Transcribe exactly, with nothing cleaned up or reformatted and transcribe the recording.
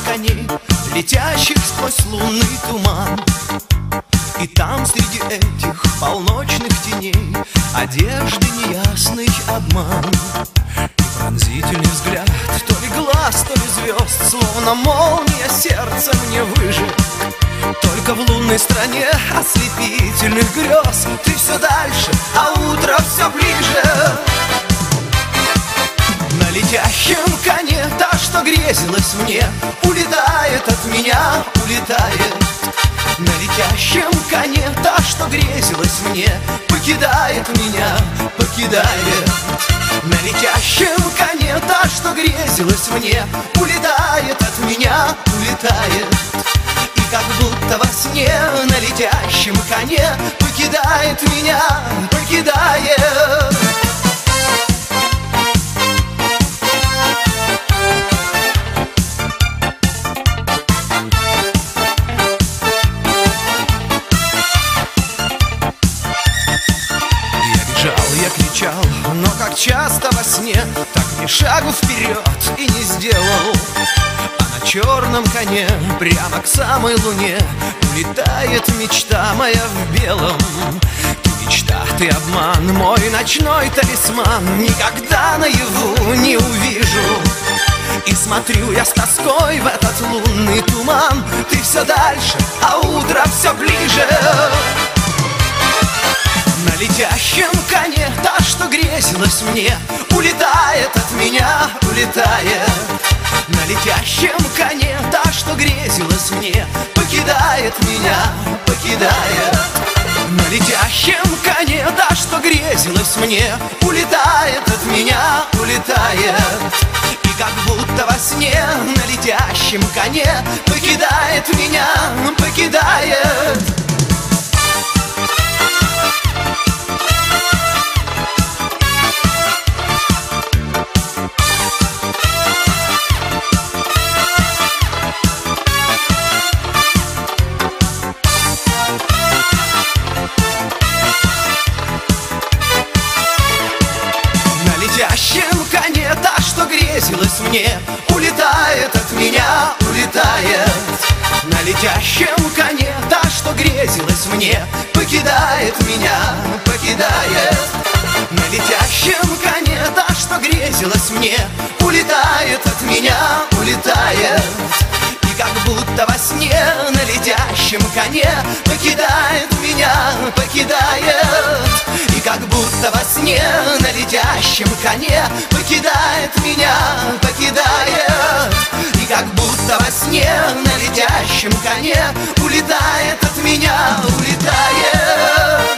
коней, летящих сквозь лунный туман. И там среди этих полночных теней одежды неясный обман. И пронзительный взгляд, то ли глаз, то ли звезд, словно молния сердце мне выжег. Только в лунной стране ослепительных грез ты все дальше, а утро все ближе. На летящем коне та, что грезилась мне, улетает от меня, улетает. На летящем коне та, что грезилась мне, покидает меня, покидает. На летящем коне та, что грезилась мне, улетает от меня, улетает. И как будто во сне на летящем коне покидает меня, покидает. Я кричал, но как часто во сне, так ни шагу вперед и не сделал. А на черном коне прямо к самой луне улетает мечта моя в белом. Ты мечта, ты обман, мой ночной талисман, никогда наяву не увижу. И смотрю я с тоской в этот лунный туман. Ты все дальше, а утро все ближе. На летящем коне та, что грезилась мне, улетает от меня, улетает. На летящем коне та, что грезилась мне, покидает меня, покидает. На летящем коне та, что грезилась мне, улетает от меня, улетает. И как будто во сне на летящем коне покидает меня, покидает. На летящем коне та, что грезилась мне, улетает от меня, улетает. На летящем коне та, что грезилась мне, покидает меня, покидает. На летящем коне та, что грезилась мне, улетает от меня, улетает. И как будто во сне на летящем коне покидает меня, покидает. И как будто во сне на летящем коне покидает меня, покидает. И как будто во сне на летящем коне улетает от меня, улетает.